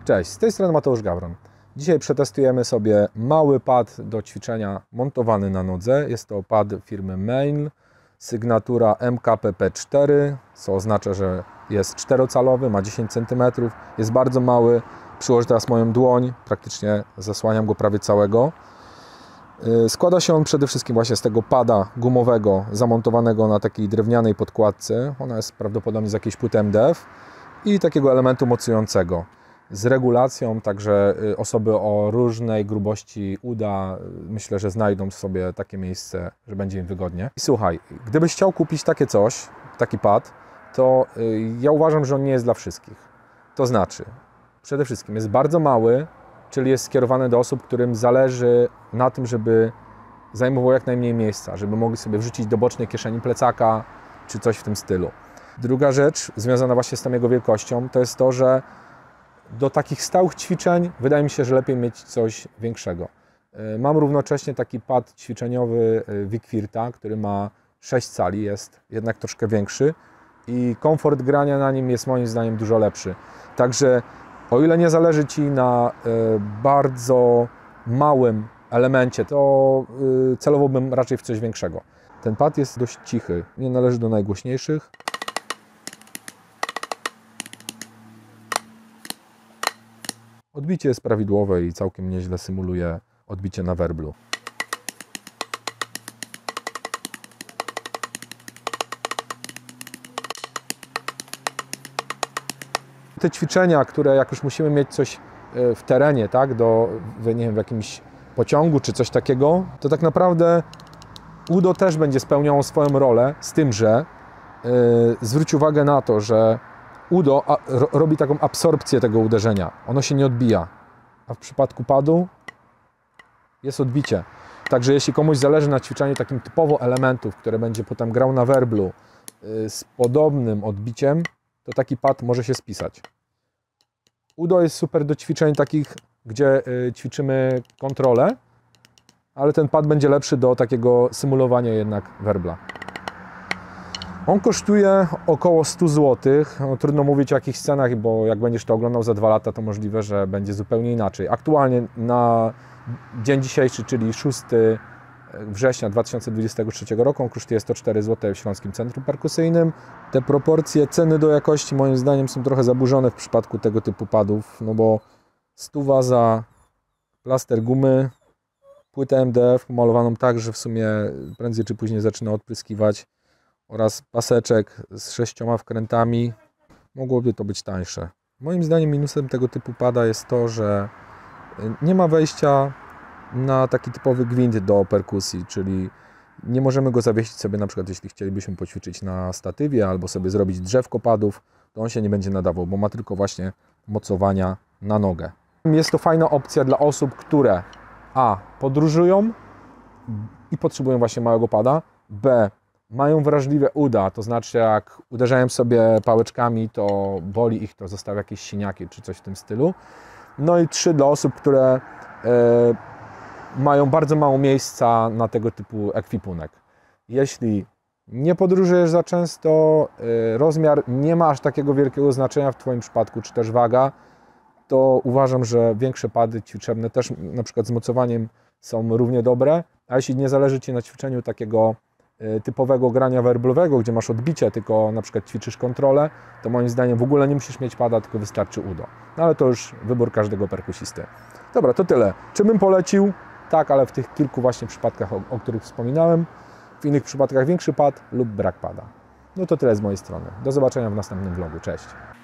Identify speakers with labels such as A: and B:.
A: Cześć, z tej strony Mateusz Gawron. Dzisiaj przetestujemy sobie mały pad do ćwiczenia montowany na nodze. Jest to pad firmy Main, sygnatura MKPP4, co oznacza, że jest 4-calowy, ma 10 cm, jest bardzo mały. Przyłożę teraz moją dłoń, praktycznie zasłaniam go prawie całego. Składa się on przede wszystkim właśnie z tego pada gumowego, zamontowanego na takiej drewnianej podkładce. Ona jest prawdopodobnie z jakiejś płyty MDF i takiego elementu mocującego. Z regulacją, także osoby o różnej grubości uda, myślę, że znajdą sobie takie miejsce, że będzie im wygodnie. I słuchaj, gdybyś chciał kupić takie coś, taki pad, to ja uważam, że on nie jest dla wszystkich. To znaczy, przede wszystkim jest bardzo mały, czyli jest skierowany do osób, którym zależy na tym, żeby zajmował jak najmniej miejsca, żeby mogli sobie wrzucić do bocznej kieszeni plecaka, czy coś w tym stylu. Druga rzecz, związana właśnie z tą jego wielkością, to jest to, że do takich stałych ćwiczeń wydaje mi się, że lepiej mieć coś większego. Mam równocześnie taki pad ćwiczeniowy Wickwirta, który ma 6 cali, jest jednak troszkę większy i komfort grania na nim jest moim zdaniem dużo lepszy. Także o ile nie zależy Ci na bardzo małym elemencie, to celowałbym raczej w coś większego. Ten pad jest dość cichy, nie należy do najgłośniejszych. Odbicie jest prawidłowe i całkiem nieźle symuluje odbicie na werblu. Te ćwiczenia, które jak już musimy mieć coś w terenie, tak, nie wiem, w jakimś pociągu czy coś takiego, to tak naprawdę udo też będzie spełniało swoją rolę, z tym, że zwróć uwagę na to, że udo robi taką absorpcję tego uderzenia. Ono się nie odbija. A w przypadku padu jest odbicie. Także jeśli komuś zależy na ćwiczeniu takim typowo elementów, które będzie potem grał na werblu z podobnym odbiciem, to taki pad może się spisać. Udo jest super do ćwiczeń takich, gdzie ćwiczymy kontrolę, ale ten pad będzie lepszy do takiego symulowania jednak werbla. On kosztuje około 100 zł. No, trudno mówić o jakichś cenach, bo jak będziesz to oglądał za 2 lata, to możliwe, że będzie zupełnie inaczej. Aktualnie na dzień dzisiejszy, czyli 6 września 2023 roku, on kosztuje 104 zł w Śląskim Centrum Perkusyjnym. Te proporcje ceny do jakości moim zdaniem są trochę zaburzone w przypadku tego typu padów, no bo 100 za plaster gumy, płytę MDF malowaną tak, że w sumie prędzej czy później zaczyna odpryskiwać, oraz paseczek z 6 wkrętami, mogłoby to być tańsze. Moim zdaniem minusem tego typu pada jest to, że nie ma wejścia na taki typowy gwint do perkusji, czyli nie możemy go zawiesić sobie, na przykład jeśli chcielibyśmy poćwiczyć na statywie albo sobie zrobić drzewko padów, to on się nie będzie nadawał, bo ma tylko właśnie mocowania na nogę. Jest to fajna opcja dla osób, które a. podróżują i potrzebują właśnie małego pada, b. mają wrażliwe uda, to znaczy jak uderzają sobie pałeczkami, to boli ich, to zostawia jakieś siniaki czy coś w tym stylu. No i 3 dla osób, które mają bardzo mało miejsca na tego typu ekwipunek. Jeśli nie podróżujesz za często, rozmiar nie ma aż takiego wielkiego znaczenia w Twoim przypadku, czy też waga, to uważam, że większe pady ćwiczebne też na przykład z mocowaniem są równie dobre, a jeśli nie zależy Ci na ćwiczeniu takiego typowego grania werblowego, gdzie masz odbicie, tylko na przykład ćwiczysz kontrolę, to moim zdaniem w ogóle nie musisz mieć pada, tylko wystarczy udo. No ale to już wybór każdego perkusisty. Dobra, to tyle. Czy bym polecił? Tak, ale w tych kilku właśnie przypadkach, o których wspominałem. W innych przypadkach większy pad lub brak pada. No to tyle z mojej strony. Do zobaczenia w następnym vlogu. Cześć!